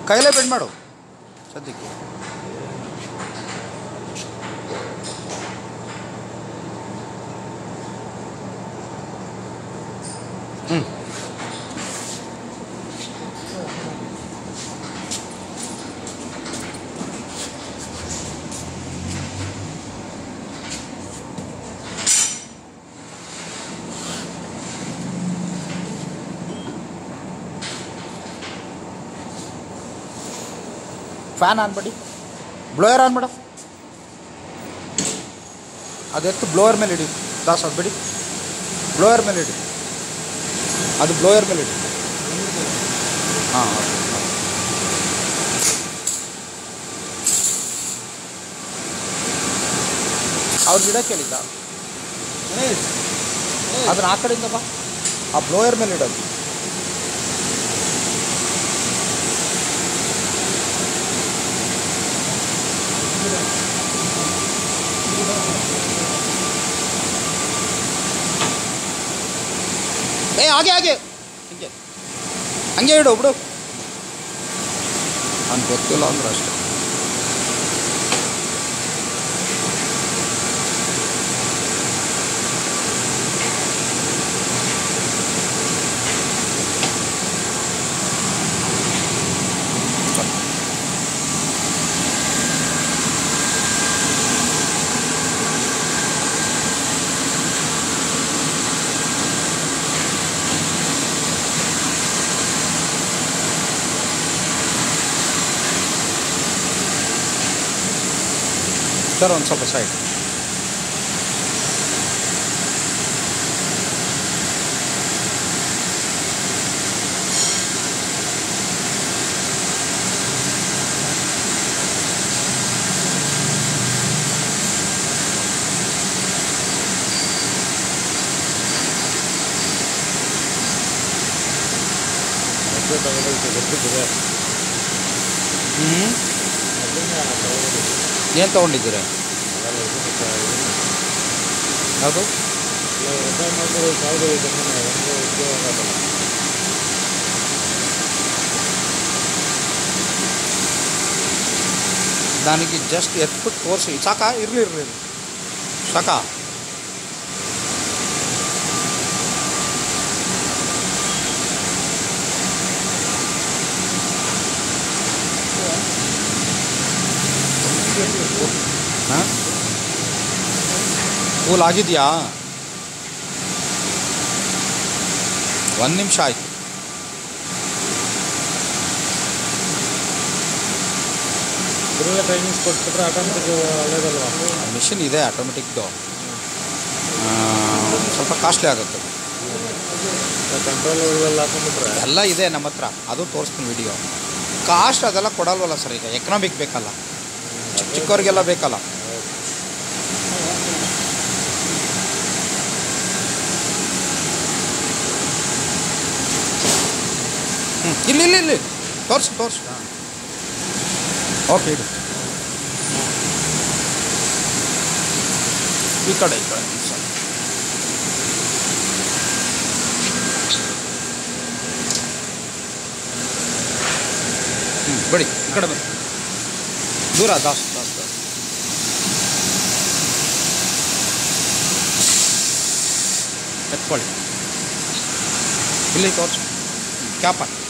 ಕೈಲೇ ಬೆಂಡ್ ಮಾಡು ಸದ್ಯಕ್ಕೆ. ಫ್ಯಾನ್ ಆನ್ ಮಾಡಿ, ಬ್ಲೋಯರ್ ಆನ್ ಮಾಡು. ಅದೆತ್ತು ಬ್ಲೋಯರ್ ಮೇಲೆ ಇಡಿ ದಾಸ್, ಅದು ಬಿಡಿ, ಬ್ಲೋಯರ್ ಮೇಲೆ ಇಡಿ, ಅದು ಬ್ಲೋಯರ್ ಮೇಲೆ ಇಡಿ. ಹಾಂ ಅವ್ರು ಗಿಡ ಕೇಳಿದ್ದ ಅದನ್ನ ಆ ಕಡೆಯಿಂದ ಬಾ, ಆ ಬ್ಲೋಯರ್ ಮೇಲೆ ಇಡೋದು. ಹಾಗೆ ಹಾಗೆ ಹಿಂಗೆ ಹಂಗೆ ಇಡು ಬಿಡು, ಅವ್ನು ಗೊತ್ತಿಲ್ಲ ಅಂದ್ರೆ ಅಷ್ಟೇ. ಸರ್ ಒಂದು ಸ್ವಲ್ಪ ಸೈಡ್. ಏನು ತೊಗೊಂಡಿದ್ದೀರ? ಯಾವುದು? ನನಗೆ ಜಸ್ಟ್ ಎತ್ಬಿಟ್ಟು ತೋರಿಸಿ ಸಾಕಾ? ಇರಲಿ ಸಾಕಾ? ಹಾಂ, ಕೂಲ್ ಆಗಿದೆಯಾ? 1 ನಿಮಿಷ ಆಯಿತು. ಟ್ರೈನಿಂಗ್ಸ್ ಕೊಟ್ಬಿಟ್ರೆ ಆಟೋಮೆಟಿಕ್ ಒಳ್ಳೇದಲ್ವಾ? ಮಿಷಿನ್ ಇದೆ ಆಟೋಮೆಟಿಕ್ದು, ಸ್ವಲ್ಪ ಕಾಸ್ಟ್ಲಿ ಆಗುತ್ತೆ. ಕಂಟ್ರೋಲ್ ಹಾಕೊಂಡ್ಬಿಟ್ರೆ ಎಲ್ಲ ಇದೆ ನಮ್ಮ ಹತ್ರ, ಅದು ತೋರಿಸ್ತೀನಿ ವಿಡಿಯೋ. ಕಾಸ್ಟ್ ಅದೆಲ್ಲ ಕೊಡಲ್ವಲ್ಲ ಸರ್, ಈಗ ಎಕನಾಮಿಕ್ ಬೇಕಲ್ಲ, ಚಿಕ್ಕವ್ರಿಗೆಲ್ಲ ಬೇಕಲ್ಲ. ಇಲ್ಲಿ ತೋರಿಸು. ಓಕೆ, ಇಡು ಈ ಕಡೆ ಸರ್. ಬಿಡಿ, ಈ ಕಡೆ ಬನ್ನಿ, ದೂರ ದಾಸ್ ಎತ್ಕೊಳ್ಳಿ. ಇಲ್ಲಿ ತೋರಿಸು, ಕ್ಯಾಪ್ ಹಾಕಿ.